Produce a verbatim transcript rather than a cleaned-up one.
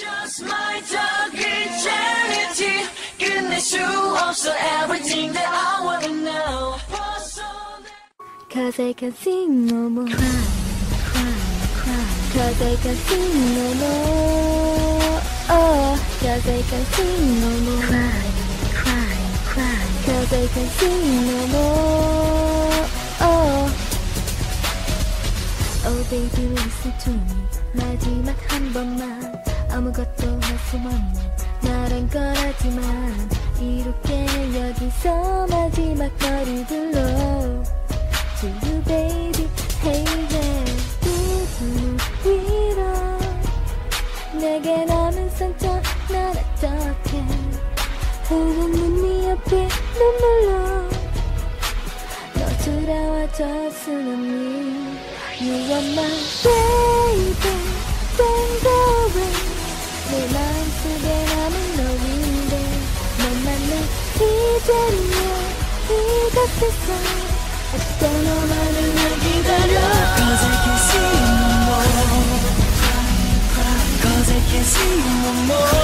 Just my dog eternity 끝낼 수 없어 everything that I wanna know Cause I can sing no more Cry, cry, cry Cause I can sing no more Oh, cause I can sing no more Cry, cry, cry Cause I can sing no more Oh Oh baby listen to me 마지막 한 번만 아무것도 할 수 없는 나란 거라지만 이렇게 여기서 마지막 거리 불러 To you baby hey yeah 두눈 위로 내게 남은 상처 난 어떡해 흐르는 네 옆에 눈물로 너 돌아와줘 쓰나미 You are my baby Don't go away 내 마음속에 남은 너인데 넌 만나 이제는 이곳에서 아직도 너만을 날 기다려 Cause I can see no more Cause I can see no more